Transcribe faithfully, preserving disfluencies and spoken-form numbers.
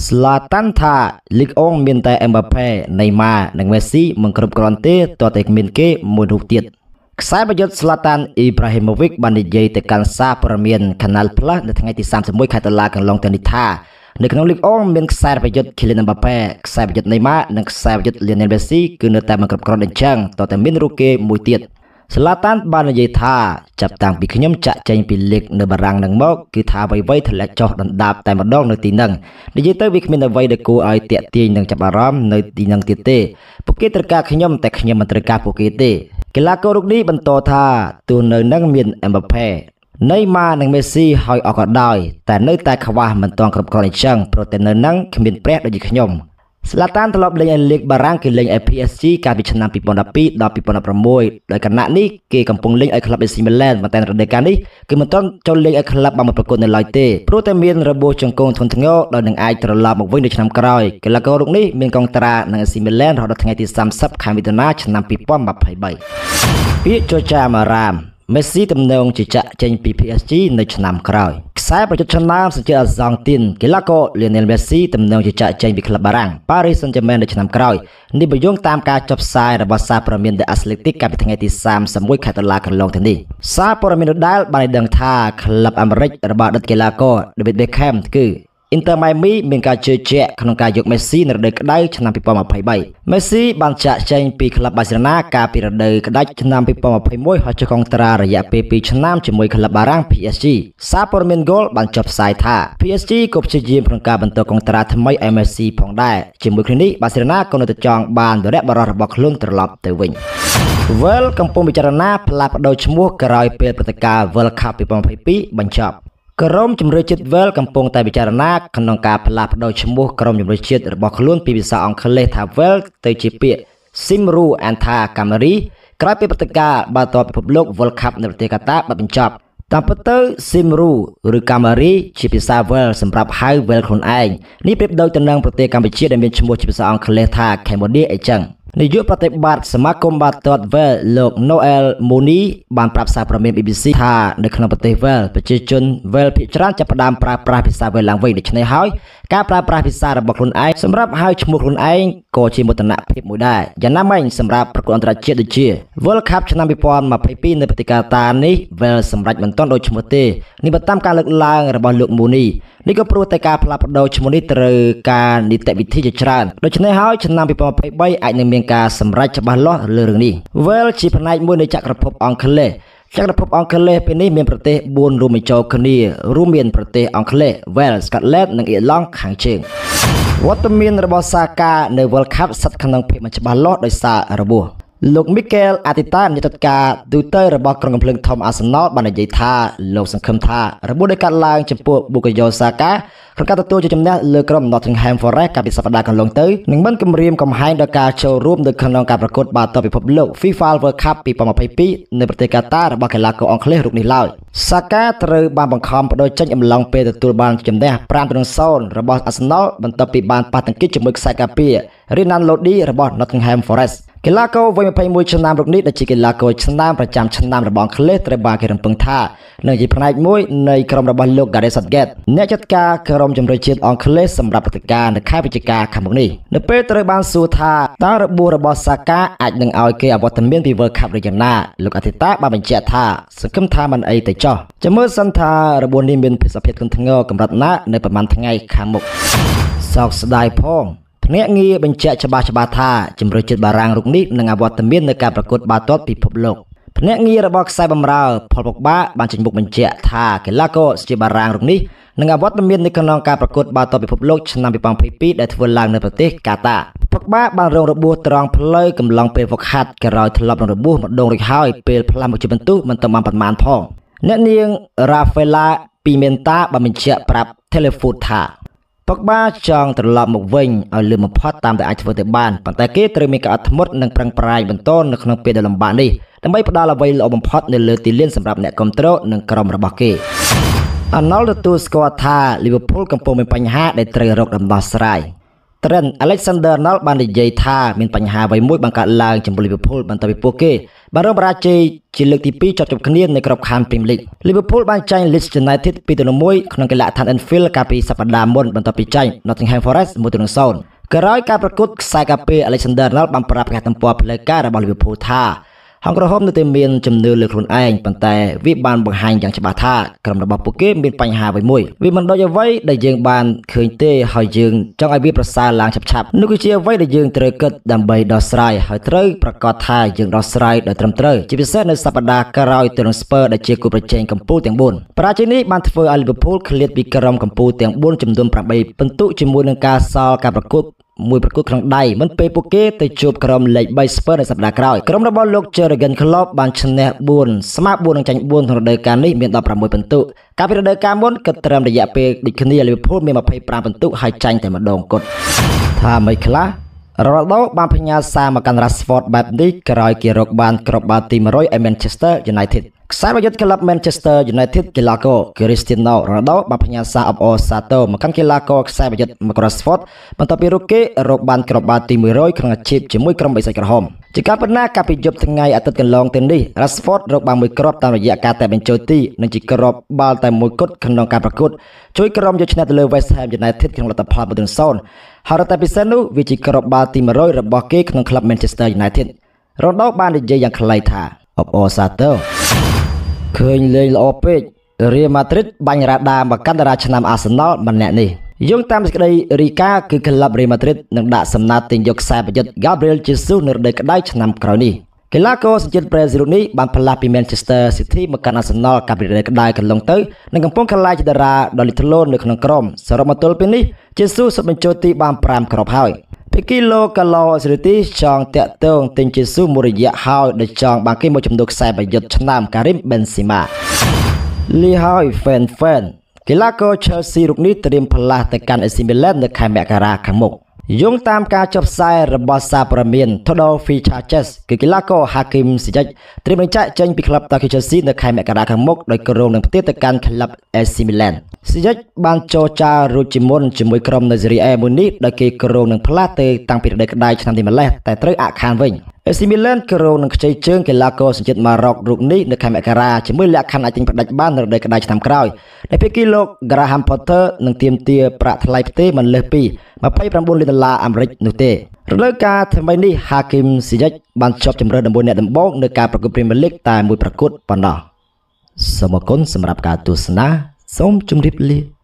Zlatan ថា League អងមានតែ Mbappe Neymar និង Messi មិនគ្រប់គ្រាន់ទេតើតែមានគេមួយរូបទៀតខ្សែប្រយុទ្ធ Zlatan Ibrahimovic បាននិយាយទៅកាន់សារព័ត៌មាន Canal Plus នៅថ្ងៃទី31ខែតុលាកន្លងទៅនេះថានៅក្នុង League អងមានខ្សែប្រយុទ្ធ Kylian Mbappe ខ្សែប្រយុទ្ធ Neymar និងខ្សែប្រយុទ្ធ Lionel Messi គឺនៅតែមិនគ្រប់គ្រាន់ដូចចឹងតើតែមានរូបគេមួយទៀតZlatan បាននិយាយថាចាប់តាំងពីខ្ញុំចាក់ចេញពីលីកនៅបារាំងនឹងមកគឺថាអ្វីៗធ្លាក់ចុះដណ្ដាបតែម្ដងនៅទីហ្នឹងនិយាយទៅវាគ្មានអ្វីដែលគួរឲ្យតាក់ទាញនិងចាប់អារម្មណ៍នៅទីហ្នឹងទៀតទេពួកគេត្រូវការខ្ញុំតែខ្ញុំមិនត្រូវការពួកគេទេកីឡាកររូបនេះបន្តថាទោះនៅនឹងមាន Mbappe Neymar និង Messi ហើយអស់ក៏ដោយតែនៅតែខ្វះមិនទាន់គ្រប់គ្រាន់អញ្ចឹងព្រោះតែនៅនឹងគ្មានព្រះដូចជាខ្ញុំZlatan ធ្លាប់លេងឲ្យលីកបារាំងគឺលេងឲ្យ P S G កាលពីឆ្នាំពីរពាន់ដប់ពីរដល់ពីរពាន់ដប់ប្រាំមួយដោយគណៈនេះគេកំពុងលេងឲ្យក្លឹប A C Milan ប៉ុន្តែរដូវកាលនេះគឺមិនទាន់ចូលលេងឲ្យក្លឹបបានមកប្រកួតនៅឡើយទេព្រោះតែមានរបួសជង្គង់ធ្ងន់ធ្ងរដោយនឹងអាចត្រឡប់មកវិញនៅឆ្នាំក្រោយកីឡាកររូបនេះមានកងត្រានឹង A C Milan រហូតដល់ថ្ងៃទីសាមសិបខែមិថុនាឆ្នាំពីរពាន់ម្ភៃបីពាក្យចចាមអារាមMessi ទំនងជាចាក់ចេញពី P S G នៅឆ្នាំក្រោយខ្សែប្រយុទ្ធឆ្នាំសញ្ជាតិអាហ្សង់ទីនកីឡាករ Lionel Messi ទំនងជាចាក់ចេញពីក្លឹបបារាំង Paris Saint-Germain នៅឆ្នាំក្រោយនេះបញ្យងតាមការចុះផ្សាយរបស់សារព័ត៌មាន The Athletic កាលពីថ្ងៃទីសាមសិបមួយខែតុលាកន្លងទៅនេះសារព័ត៌មានដដែលបានឲ្យដឹងថាក្លឹបអាមេរិករបស់អតីតកីឡាករ David Beckham គឺInter Miami មានការជឿជាក់ក្នុងការយក Messi នៅរដូវក្តៅឆ្នាំពីរពាន់ម្ភៃបី Messi បានចាក់ចេញពីក្លឹប Barcelona កាលពីរដូវក្តៅឆ្នាំពីរពាន់ម្ភៃមួយហើយចុះកងត្រារយៈពេលពីរឆ្នាំជាមួយក្លឹបបារាំង P S G សារព័ត៌មាន Goal បានចុះផ្សាយថា P S G ក៏ព្យាយាមក្នុងការបន្តកងត្រាថ្មីឲ្យ Messi ផងដែរជាមួយគ្នានេះ Barcelona ក៏នៅតែចង់បានវីរៈបុរសរបស់ខ្លួនត្រឡប់ទៅវិញ Well កំពុងពិចារណាផ្លាស់ប្ដូរឈ្មោះក្រោយពេលព្រឹត្តិការណ៍ World Cup ពីរពាន់ម្ភៃពីរបញ្ចប់ក្រុមជម្រើសជាតិ Wales កំពុងតែពិចារណាក្នុងការផ្លាស់ប្ដូរឈ្មោះក្រុមជម្រើសជាតិរបស់ខ្លួនពីភាសាអង់គ្លេសថា Wales ទៅជាពាក្យ Simru Anta Kamari ក្រោយពីព្រឹត្តិការណ៍បាល់ទាត់ពិភពលោក World Cup នៅប្រទេសកាតាបានបញ្ចប់តាមពិតទៅ Simru ឬ Kamari ជាភាសា Wales សម្រាប់ហៅ Wales ខ្លួនឯងនេះប្រៀបដូចទៅនឹងប្រទេសកម្ពុជាដែលមានឈ្មោះជាភាសាអង់គ្លេសថា Cambodia អីចឹងនាយកប្រតិបត្តិសមាគមបាល់ទាត់ Wales លោក Noel Mooney បានប្រាប់សារព័ត៌មាន B B C ថានៅក្នុងប្រទេស Wales ប្រជាជន Wales ភាគច្រើនចាប់ផ្ដើមប្រើប្រាស់ភាសា Wales ឡើងវិញដូច្នេះហើយការប្រើប្រាស់ភាសារបស់ខ្លួនឯងសម្រាប់ហៅឈ្មោះខ្លួនឯងក៏ជាមោទនភាពមួយដែរយ៉ាងណាមិញសម្រាប់ប្រកួតអន្តរជាតិដូចជា World Cup ឆ្នាំពីរពាន់ម្ភៃពីរនៅប្រទេសកាតានេះ Wales សម្រេចមិនទាន់ដូចឈ្មោះទេនេះបើតាមការលើកឡើងរបស់លោក Mooney នេះក៏ព្រោះតែការផ្លាស់ប្ដូរឈ្មោះនេះត្រូវការនីតិវិធីជាច្រើនដូច្នេះហើយឆ្នាំពីរពាន់ម្ភៃបីអាចនឹងមានការសម្រេចច្បាស់លាស់លើរឿងនេះ Wales ជាផ្នែកមួយនៃចក្រភពអង់គ្លេសចក្រភពអង់គ្លេសពេលនេះមានប្រទេសបួនរួមបញ្ចូលគ្នារួមមានប្រទេសអង់គ្លេស Wales, Scotland និងអ៊ីឡង់ខាងជើងវត្តមានរបស់សាកានៅ World Cup ស្ថិតក្នុងភាពមិនច្បាស់លាស់ដោយសាររបួសលោក Mikel Arteta នាយកការទូតរបស់ក្រុមកំភ្លើងធំ Arsenal បាននិយាយថាលោកសង្ឃឹមថារបួសដែលកើតឡើងចំពោះ Bukayo Saka ក្នុងការទទួលជាជំនះលើក្រុម Nottingham Forest កាលពីសប្តាហ៍កន្លងទៅនឹងមិនគំរាមកំហែងដល់ការចូលរួមនៅក្នុងការប្រកួតបាល់ទាត់ពិភពលោក FIFA World Cup ពីរពាន់ម្ភៃពីរនៅប្រទេសកាតារបស់កីឡាករអង់គ្លេសរូបនេះឡើយ Saka ត្រូវបានបង្ខំបដូរចេញអំឡុងពេលទទួលបានជំនះ ប្រាំទៅศูนย์ របស់ Arsenal បន្ទាប់ពីបានប៉ះទង្គិចជាមួយខ្សែការពារ Renan Lodi របស់ Nottingham Forestកីឡាករវ័យម្ភៃមួយឆ្នាំរូបនេះដែលជាកីឡាករឆ្នាំប្រចាំឆ្នាំរបស់អង់គ្លេសត្រូវបានគេរំពឹងថានឹងជាផ្នែកមួយនៃក្រុមរបស់លោក Gareth Southgate អ្នកចាត់ការក្រុមជម្រើសជាតិអង់គ្លេសសម្រាប់ព្រឹត្តិការណ៍នៅខែវិច្ឆិកាខាងមុខនេះនៅពេលត្រូវបានសួរថាតើរបួសរបស់ Saka អាចនឹងឲ្យគេអវត្តមានពី World Cup ឬយ៉ាងណាលោក Arteta បានបញ្ជាក់ថាសង្ឃឹមថាមិនអីទៅចោះចាំមើលសិនថារបួសនេះមានភាពសភាពធ្ងន់ធ្ងរកម្រិតណានៅប្រហែលថ្ងៃខាងមុខសោកស្ដាយផងអ្នកងារបញ្ជាក់ច្បាស់ច្បាស់ថាជំរឿជាតិបារាំងរូបនេះនឹងអវត្តមាននៅការប្រកួតបាល់ទាត់ពិភពលោកភ្នាក់ងាររបស់ខ្សែបម្រើ Paul Pogba បានចេញមុខបញ្ជាក់ថាកីឡាករជាបារាំងរូបនេះនឹងអវត្តមាននៅក្នុងការប្រកួតបាល់ទាត់ពិភពលោកឆ្នាំពីរពាន់ម្ភៃពីរដែលធ្វើឡើងនៅប្រទេសកាតា Pogba បានរងរបួសត្រង់ផ្លូវកំឡុងពេលហ្វឹកហាត់ក្រោយធ្លាប់រងរបួសម្ដងរួចហើយពេលផ្លាស់មកជាបន្ទុះមិនទាន់បានប៉ុន្មានផងអ្នកនាង Rafaela Pimenta បានបញ្ជាក់ប្រាប់ Telefoot ថាPogba ចង់ត្រឡប់មកវិញឲ្យលឿនបំផុតតាមដែលអាចធ្វើទៅបានប៉ុន្តែគេត្រូវមានការអត់ធ្មត់និងប្រឹងប្រែងបន្តនៅក្នុងពេលដ៏លំបាកនេះដើម្បីផ្ដល់អ្វីល្អបំផុតនៅលើទីលានសម្រាប់អ្នកគាំទ្រនិងក្រុមរបស់គេ Arnold ទទួលស្គាល់ថា Liverpool កំពុងមានបញ្ហាដែលត្រូវរកដំណោះស្រាយ Trent Alexander-Arnold បាននិយាយថាមានបញ្ហាអ្វីមួយបង្កើតឡើងចំពោះ Liverpool បន្ទាប់ពីពួកគេបានរងបរាជ័យជាលើកទីពីរជាប់ៗគ្នានៅក្របខ័ណ្ឌ Premier League Liverpool បានចាញ់ Leeds United ពីរទៅមួយក្នុងកីឡដ្ឋាន Anfield កាលពីសប្តាហ៍មុនបន្ទាប់ពីចាញ់ Nottingham Forest មួយទៅនង ក្រោយការប្រកួតខ្សែកាពី Alexander-Arnold បានប្រាប់គេទំព័រផ្លូវការរបស់ Liverpool ថាហងក្រហមនៅតែមានជំនឿលើខ្លួនឯងប៉ុន្តែវាបានបង្ហាញយ៉ាងច្បាស់ថាក្រុមរបស់ពួកគេមានបញ្ហាអ្វីមួយវាមិនដូចអ្វីដែលយើងបានឃើញទេហើយយើងចង់ឲ្យវាប្រសើរឡើងឆាប់ៗនោះគឺជាអ្វីដែលយើងត្រូវគិតដើម្បីដោះស្រាយហើយត្រូវប្រកាសថាយើងដោះស្រាយដោយត្រឹមត្រូវជាពិសេសនៅសប្តាហ៍ក្រោយទៅនឹង Spurs ដែលជាគូប្រជែងកំពូលទាំងបួនបរាជ័យនេះបានធ្វើឲ្យ Liverpool ឃ្លាតពីក្រុមកំពូលទាំងបួនចំនួនប្រាំបីពិន្ទុជាមួយនឹងការសល់ការប្រកួតមួយប្រកួតក្នុងដៃមិនពេលពួកគេទៅជួបក្រុមលេខបី Spurs នៅសប្តាហ៍ក្រោយក្រុមរបស់លោក Jurgen Klopp បានឈ្នះបួនស្មើបួននិងចាញ់បួនក្នុងរដូវកាលនេះមានដប់ប្រាំមួយពិន្ទុកាលពីរដូវកាលមុនគិតត្រឹមរយៈពេលដូចគ្នា Liverpool មានម្ភៃប្រាំពិន្ទុហើយចាញ់តែម្ដងគត់ថាមិនខ្លះ Ronaldo បានផ្ញើសារមកកាន់ Rashford បែបនេះក្រោយគេរកបានគ្រាប់បាល់ទីមួយរយឲ្យ Manchester United ខ្សែប្រយុទ្ធក្លឹប Manchester United កីឡាករ Cristiano Ronaldo បានផ្ញើសារអបអរសាទរមកកាន់កីឡាករខ្សែប្រយុទ្ធ Marcus Rashford បន្ទាប់ពីរកគេរកបានគ្រាប់បាល់ទីមួយរយក្នុងអាជីពជាមួយក្រុមបិសាចក្រហមជាការពិតណាស់កាលពីយប់ថ្ងៃអាទិត្យកន្លងទៅនេះ Rashford រកបានមួយគ្រាប់តាមរយៈការតែបញ្ចូលទីនិងជាគ្រាប់បាល់តែមួយគត់ក្នុងការប្រកួតជួយក្រុមយកឈ្នះទៅលើ West Ham United ក្នុងលទ្ធផលមួយទៅនងហើយរត់តែពិសេសនោះវាជាគ្រាប់បាល់ទីមួយរយរបស់គេក្នុងក្លឹប Manchester United Ronaldo បាននិយាយយ៉ាងខ្លីថាអបអរសាទរឃើញលេងល្អពេក Real Madrid បាញ់រ៉ាដាមកកាន់តារាឆ្នាំ Arsenal ម្នាក់នេះយោងតាមសេចក្តីរីកាគឺក្លឹប Real Madrid នឹងដាក់សំណើទិញយកខ្សែប្រយុទ្ធ Gabriel Jesus នៅរដូវក្តៅឆ្នាំក្រោយនេះកីឡាករសញ្ជាតិប្រេស៊ីលនេះបានផ្លាស់ពី Manchester City មកកាន់ Arsenal កាលពីរដូវក្តៅកន្លងទៅនិងកំពុងក្លាយជាតារាដ៏លេចធ្លោនៅក្នុងក្រុមសរុបមកទល់ពេលនេះ Jesus សុទ្ធបញ្ចូលទីបានប្រាំគ្រាប់ហើយពីគីឡូកាឡូសេរីទីចង់តាក់ទងទិញ Jesus មួយរយៈហើយដែលចង់បានគេមកជំនួសខ្សែប្រយុទ្ធឆ្នាំ Karim Benzema លីហើយ fan fan កីឡាករ Chelsea រូបនេះត្រៀមផ្លាស់ទៅកាន់ A C Milan នៅខែមករាខាងមុខយោងតាមការចុះផ្សាយរបស់សារព័ត៌មាន Todo Features គឺកីឡាករ Hakim Ziyech ត្រៀមបញ្ជាក់ចេញពីក្លឹប Chelsea នៅខែមករាខាងមុខដោយក្រុងនឹងផ្ទេរទៅកាន់ក្លឹប A C Milan Ziyech បានចរចារួចជាមុនជាមួយក្រុមនៅ Serie A មួយនេះដោយគេក្រុងនឹងផ្លាស់ទៅតាំងពីរដូវក្តៅឆ្នាំនេះម្លេះតែត្រូវអាក់ខានវិញ A C Milan ក្រុងនឹងខ្ចីជើងកីឡាករសញ្ជាតិម៉ារ៉ុករូបនេះនៅខែមករាជាមួយលក្ខខណ្ឌអាចទិញផ្ដាច់បាននៅរដូវក្តៅឆ្នាំក្រោយដែលភាគីលោក Graham Potter នឹងទាមទារប្រាក់ថ្លៃផ្ទេរមិនលើសពីម្ភៃប្រាំបួនលានដុល្លារអាមេរិកនោះទេរដូវកាលថ្មីនេះ Hakim Ziyech បានជាប់ជម្រើសដើម្បីអ្នកដំបូងនៅការប្រកួត Premier League តែមួយប្រកួតប៉ុណ្ណោះសូមអរគុណសម្រាប់ការទស្សនាសូមជម្រាបលា